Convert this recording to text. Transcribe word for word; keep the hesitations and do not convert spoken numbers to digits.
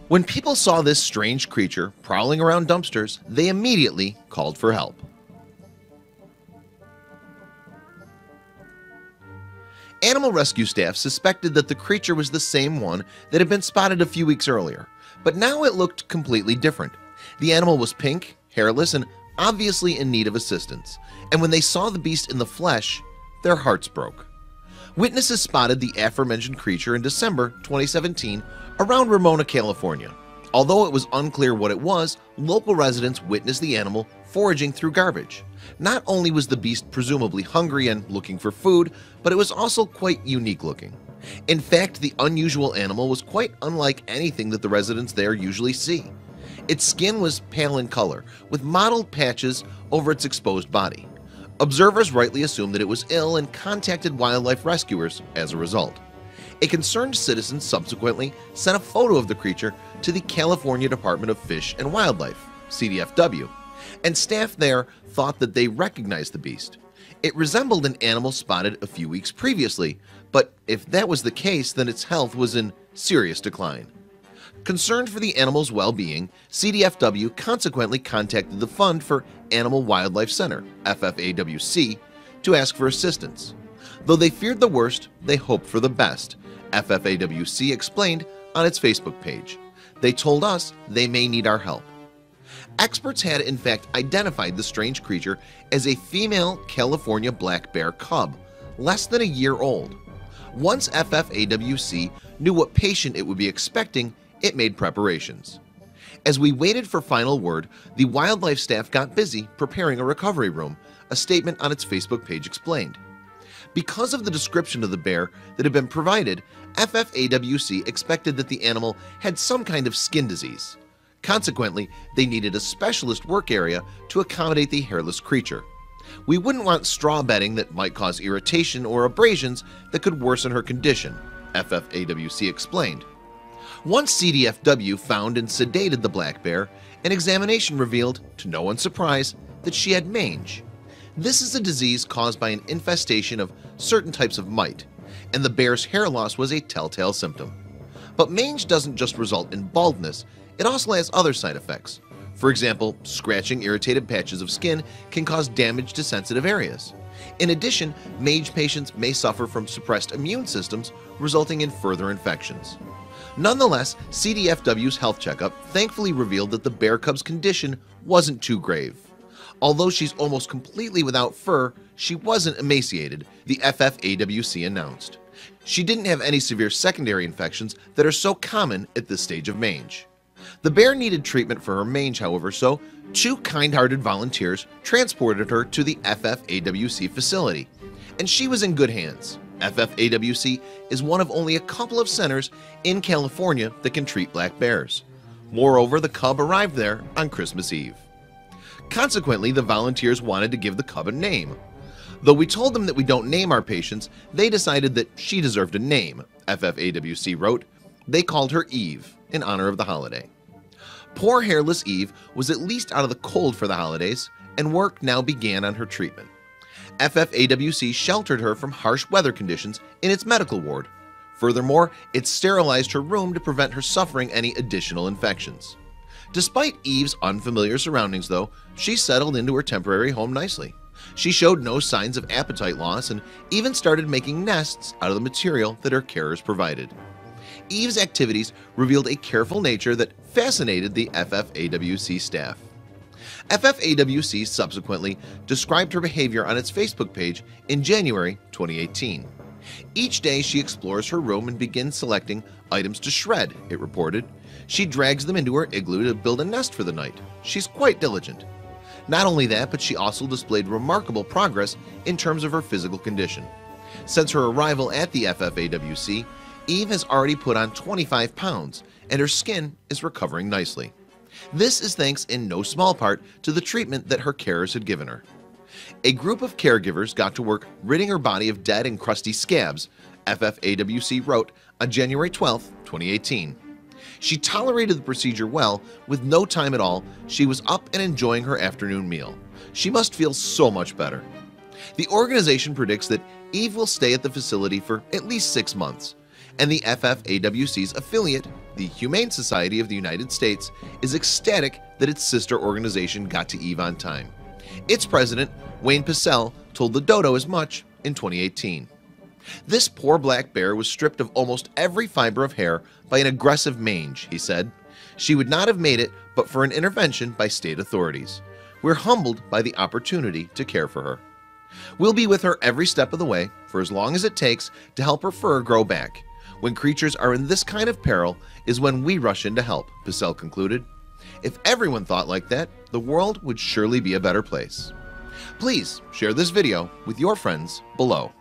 When people saw this strange creature prowling around dumpsters, they immediately called for help. Animal rescue staff suspected that the creature was the same one that had been spotted a few weeks earlier, but now it looked completely different. The animal was pink, hairless, and obviously in need of assistance, and when they saw the beast in the flesh, their hearts broke. Witnesses spotted the aforementioned creature in December twenty seventeen around Ramona, California. Although it was unclear what it was, local residents witnessed the animal foraging through garbage. Not only was the beast presumably hungry and looking for food, but it was also quite unique looking. In fact, the unusual animal was quite unlike anything that the residents there usually see. Its skin was pale in color, with mottled patches over its exposed body. Observers rightly assumed that it was ill and contacted wildlife rescuers as a result. A concerned citizen subsequently sent a photo of the creature to the California Department of Fish and Wildlife, C D F W, and staff there thought that they recognized the beast. It resembled an animal spotted a few weeks previously, but if that was the case, then its health was in serious decline. Concerned for the animal's well-being, C D F W consequently contacted the Fund for Animal Wildlife Center, F F A W C, to ask for assistance. Though they feared the worst, they hoped for the best, F F A W C explained on its Facebook page. They told us they may need our help. Experts had in fact identified the strange creature as a female California black bear cub, less than a year old. Once F F A W C knew what patient it would be expecting, it made preparations. As we waited for final word, the wildlife staff got busy preparing a recovery room, a statement on its Facebook page explained. Because of the description of the bear that had been provided, F F A W C expected that the animal had some kind of skin disease. Consequently, they needed a specialist work area to accommodate the hairless creature. We wouldn't want straw bedding that might cause irritation or abrasions that could worsen her condition, F F A W C explained. Once C D F W found and sedated the black bear, an examination revealed, to no one's surprise, that she had mange. This is a disease caused by an infestation of certain types of mite, and the bear's hair loss was a telltale symptom. But mange doesn't just result in baldness, it also has other side effects. For example, scratching irritated patches of skin can cause damage to sensitive areas. In addition, mange patients may suffer from suppressed immune systems, resulting in further infections. Nonetheless, C D F W's health checkup thankfully revealed that the bear cub's condition wasn't too grave. Although she's almost completely without fur, she wasn't emaciated, the F F A W C announced. She didn't have any severe secondary infections that are so common at this stage of mange. The bear needed treatment for her mange, however, so two kind-hearted volunteers transported her to the F F A W C facility, and she was in good hands. F F A W C is one of only a couple of centers in California that can treat black bears. Moreover, the cub arrived there on Christmas Eve. Consequently, the volunteers wanted to give the cub a name. Though we told them that we don't name our patients, they decided that she deserved a name, F F A W C wrote. They called her Eve in honor of the holiday. Poor hairless Eve was at least out of the cold for the holidays, and work now began on her treatment. F F A W C sheltered her from harsh weather conditions in its medical ward. Furthermore, it sterilized her room to prevent her suffering any additional infections. Despite Eve's unfamiliar surroundings, though, she settled into her temporary home nicely. She showed no signs of appetite loss and even started making nests out of the material that her carers provided. Eve's activities revealed a careful nature that fascinated the F F A W C staff. F F A W C subsequently described her behavior on its Facebook page in January twenty eighteen. Each day she explores her room and begins selecting items to shred, it reported. She drags them into her igloo to build a nest for the night. She's quite diligent. Not only that, but she also displayed remarkable progress in terms of her physical condition. Since her arrival at the F F A W C, Eve has already put on twenty-five pounds, and her skin is recovering nicely. This is thanks in no small part to the treatment that her carers had given her. A group of caregivers got to work ridding her body of dead and crusty scabs, F F A W C wrote on January twelfth, twenty eighteen. She tolerated the procedure well. With no time at all, she was up and enjoying her afternoon meal. She must feel so much better. The organization predicts that Eve will stay at the facility for at least six months, and the F F A W C's affiliate, the Humane Society of the United States is ecstatic that its sister organization got to Eve on time. Its president, Wayne Pacelle, told the dodo as much in twenty eighteen. This poor black bear was stripped of almost every fiber of hair by an aggressive mange, he said. She would not have made it but for an intervention by state authorities. We're humbled by the opportunity to care for her. We'll be with her every step of the way for as long as it takes to help her fur grow back. When creatures are in this kind of peril is when we rush in to help, Pacelle concluded. If everyone thought like that, the world would surely be a better place. Please share this video with your friends below.